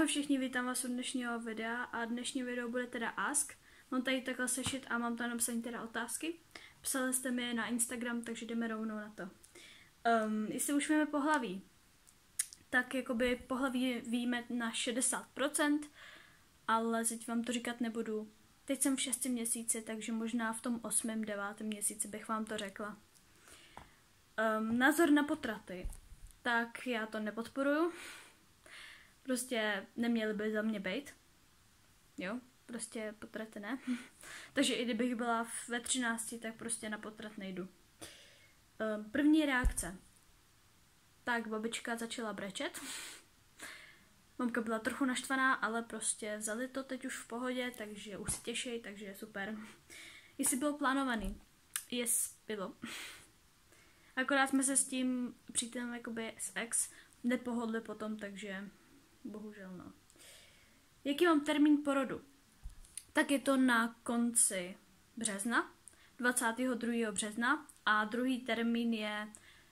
Ahoj všichni, vítám vás u dnešního videa a dnešní video bude teda Ask. Mám tady takhle sešit a mám tam napsané teda otázky. Psali jste mi je na Instagram, takže jdeme rovnou na to. Jestli už víme pohlaví, tak jakoby pohlaví víme na 60%, ale teď vám to říkat nebudu. Teď jsem v 6. měsíci, takže možná v tom 8., 9. měsíci bych vám to řekla. Názor na potraty. Tak já to nepodporuju. Prostě neměly by za mě bejt. Jo, prostě potraty ne. Takže i kdybych byla ve 13, tak prostě na potrat nejdu. První reakce. Tak babička začala brečet. Mamka byla trochu naštvaná, ale prostě vzali to teď už v pohodě, takže už se těší, takže je super. Jestli bylo plánovaný? Yes, bylo. Akorát jsme se s tím přítelem jakoby s ex nepohodli potom, takže bohužel no. Jaký mám termín porodu? Tak je to na konci března, 22. března a druhý termín je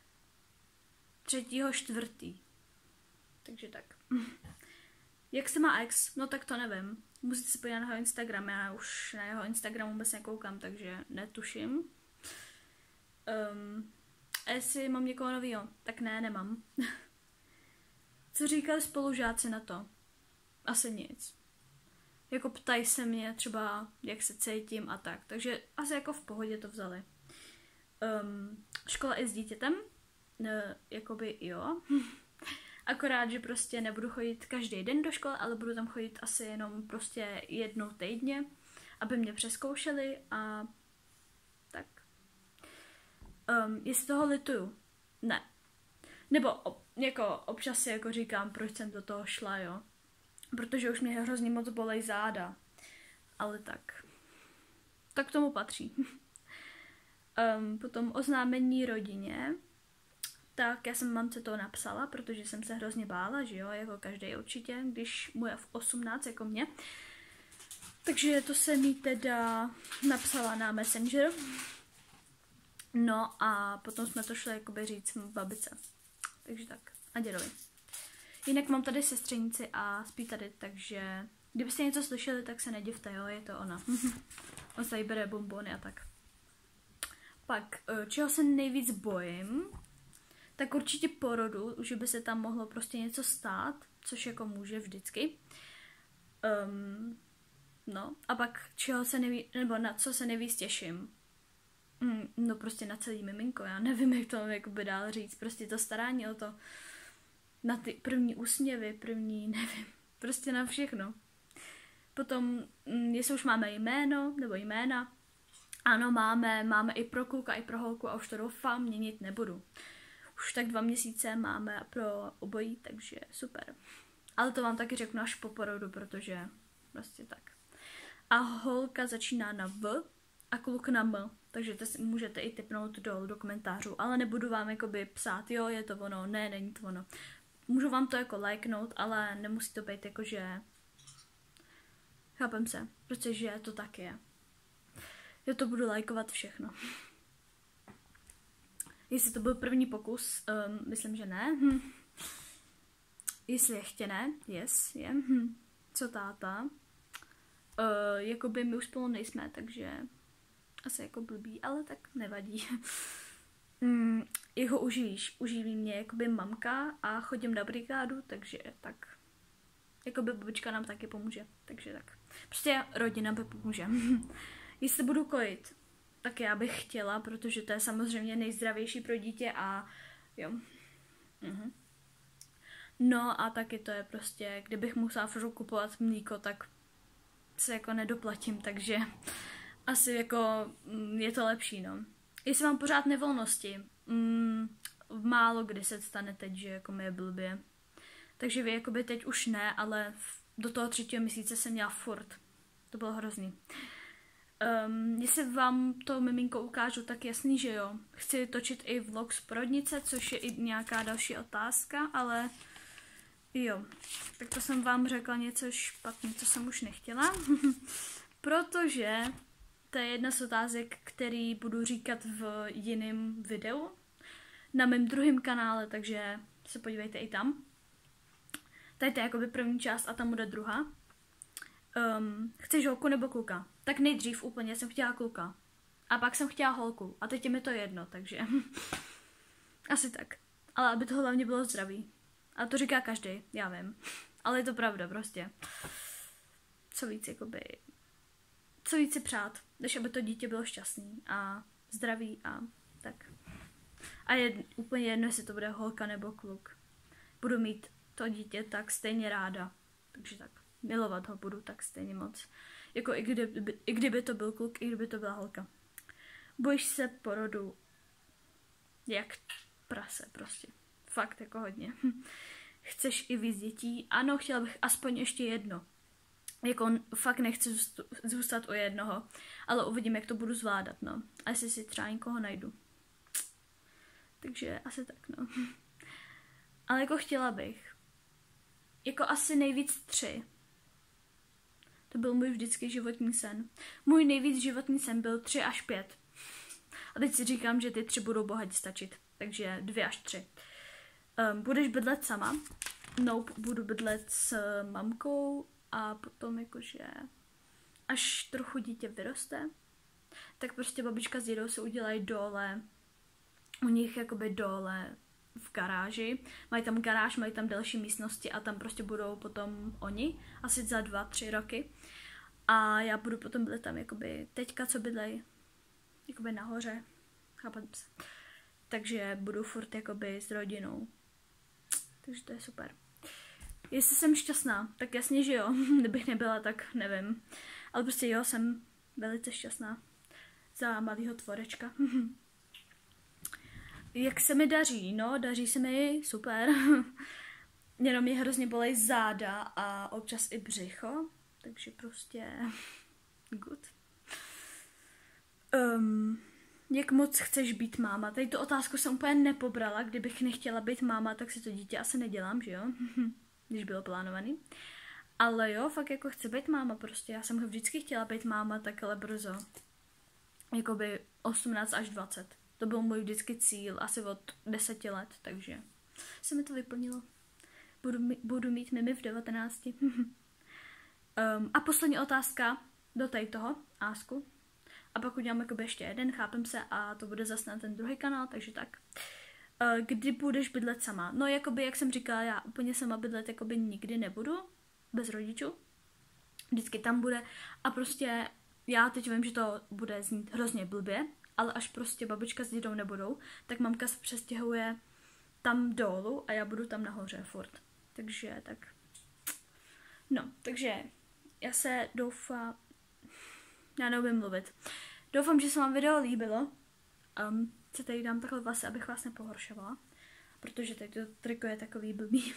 3.4. Takže tak. Jak se má ex? No tak to nevím. Musíte se podívat na jeho Instagram, já už na jeho Instagramu vůbec nekoukám, takže netuším. A jestli mám někoho novýho? Tak ne, nemám. Co říkali spolužáci na to? Asi nic. Jako ptají se mě třeba, jak se cítím a tak. Takže asi jako v pohodě to vzali. Škola i s dítětem? Jakoby jo. Akorát, že prostě nebudu chodit každý den do školy, ale budu tam chodit asi jenom prostě jednou týdně, aby mě přezkoušeli a tak. Jestli toho lituju? Ne. Nebo jako občas si jako říkám, proč jsem do toho šla, jo. Protože už mě hrozně moc bolej záda. Ale tak. Tak k tomu patří. Potom oznámení rodině. Tak já jsem mamce to napsala, protože jsem se hrozně bála, že jo, jako každý určitě, když mu je v 18 jako mě. Takže to jsem jí teda napsala na Messenger. No a potom jsme to šli jakoby říct babice. Takže tak. A dědovi. Jinak mám tady sestřenici a spí tady, takže kdybyste něco slyšeli, tak se nedivte, jo, je to ona. On se tady bere bonbony a tak. Pak, čeho se nejvíc bojím, tak určitě porodu, že by se tam mohlo prostě něco stát, což jako může vždycky. No, a pak čeho se nebo na co se nejvíc těším. No prostě na celý miminko, já nevím, jak to jakoby dál říct, prostě to starání o to, na ty první úsměvy, nevím, prostě na všechno. Potom, jestli už máme jméno, nebo jména, ano, máme i pro kluka, i pro holku a už to doufám měnit nebudu. Už tak 2 měsíce máme pro obojí, takže super. Ale to vám taky řeknu až po porodu, protože prostě tak. A holka začíná na V a kluk na M, takže to si můžete i tipnout dolů do komentářů, ale nebudu vám jakoby psát, jo, je to ono, ne, není to ono. Můžu vám to jako lajknout, ale nemusí to být jako, že... Chápem se, protože to tak je. Já to budu lajkovat všechno. Jestli to byl první pokus, myslím, že ne. Jestli je chtěné, yes, je. Co táta? Jakoby my už spolu nejsme, takže asi jako blbý, ale tak nevadí. Jeho uživí mě jakoby mamka a chodím na brigádu, takže tak. Jakoby babička nám taky pomůže, takže tak. Prostě rodina by pomůže. Jestli budu kojit, tak já bych chtěla, protože to je samozřejmě nejzdravější pro dítě a jo. No a taky to je prostě, kdybych musela furt kupovat mlíko, tak se jako nedoplatím, takže asi jako je to lepší, no. Jestli mám pořád nevolnosti, málo kdy se stane teď, že jako mi je blbě. Takže vy jakoby teď už ne, ale do toho 3. měsíce jsem měla furt. To bylo hrozný. Jestli vám to miminko ukážu, tak jasný, že jo. Chci točit i vlog z porodnice, což je i nějaká další otázka, ale jo. Tak to jsem vám řekla něco špatně, co jsem už nechtěla. Protože to je jedna z otázek, který budu říkat v jiném videu. Na mém druhém kanále, takže se podívejte i tam. Tady to je jakoby první část a tam bude druhá. Chceš holku nebo kluka? Tak nejdřív úplně jsem chtěla kluka. A pak jsem chtěla holku. A teď je mi to jedno, takže asi tak. Ale aby to hlavně bylo zdravý. A to říká každý, já vím. Ale je to pravda prostě. Co víc si přát, než aby to dítě bylo šťastný a zdravý a tak. A je úplně jedno, jestli to bude holka nebo kluk. Budu mít to dítě tak stejně ráda. Takže tak. Milovat ho budu tak stejně moc. Jako i kdyby to byl kluk, i kdyby to byla holka. Bojíš se porodu jak prase prostě. Fakt jako hodně. Chceš i víc dětí? Ano, chtěla bych aspoň ještě jedno. Jako fakt nechci zůstat u jednoho. Ale uvidím, jak to budu zvládat, no. A jestli si třeba někoho najdu. Takže asi tak, no. Ale jako chtěla bych. Jako asi nejvíc 3. To byl můj vždycky životní sen. Můj nejvíc životní sen byl 3 až 5. A teď si říkám, že ty 3 budou bohatě stačit. Takže 2 až 3. Budeš bydlet sama? Nope, budu bydlet s mamkou a potom jakože až trochu dítě vyroste, tak prostě babička s dědou se udělají dole, u nich jakoby dole v garáži. Mají tam garáž, mají tam další místnosti a tam prostě budou potom oni, asi za 2-3 roky. A já budu potom bydlet tam jakoby teďka, co bydlej jakoby nahoře. Chápete se. Takže budu furt jakoby s rodinou. Takže to je super. Jestli jsem šťastná, tak jasně, že jo. Kdybych nebyla, tak nevím. Ale prostě jo, jsem velice šťastná. Za malýho tvorečka. Jak se mi daří? No, daří se mi super. Jenom mě hrozně bolej záda a občas i břicho. Takže prostě good. Jak moc chceš být máma? Tady tu otázku jsem úplně nepobrala. Kdybych nechtěla být máma, tak si to dítě asi nedělám, že jo? Když bylo plánovaný. Ale jo, fakt jako chci být máma prostě. Já jsem vždycky chtěla být máma takhle brzo. Jakoby 18 až 20. To byl můj vždycky cíl, asi od 10 let, takže se mi to vyplnilo. Budu mít mimi v 19. A poslední otázka do tady toho, Ásku. A pak udělám jakoby ještě jeden, chápem se, a to bude zase na ten druhý kanál, takže tak. Kdy budeš bydlet sama? No jakoby, jak jsem říkala, já úplně sama bydlet jakoby nikdy nebudu, bez rodičů. Vždycky tam bude a prostě já teď vím, že to bude znít hrozně blbě, ale až prostě babička s dědou nebudou, tak mamka se přestěhuje tam dolů a já budu tam nahoře furt. Takže tak. No, takže já se doufám, já neumím mluvit. Doufám, že se vám video líbilo. Se tady dám takhle vlasy, abych vás nepohoršovala, protože tady to triko je takový blbý.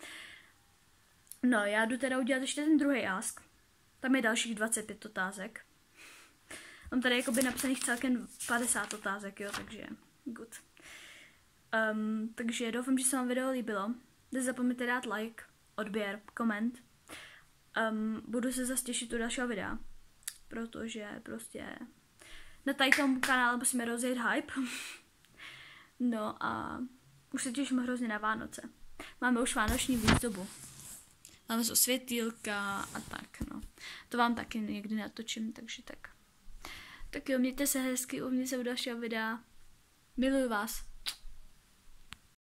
No, já jdu teda udělat ještě ten druhý ask. Tam je dalších 25 otázek. Mám tady jakoby napsaných celkem 50 otázek, jo, takže good. Takže doufám, že se vám video líbilo. Nezapomeňte dát like, odběr, koment. Budu se zase těšit u dalšího videa, protože prostě na tady tomu kanále musíme rozjet hype. No a už se těším hrozně na Vánoce. Máme už vánoční výzdobu. Máme světýlka a tak, no. To vám taky někdy natočím, takže tak. Tak jo, mějte se hezky, uvidíme se u dalšího videa. Miluji vás.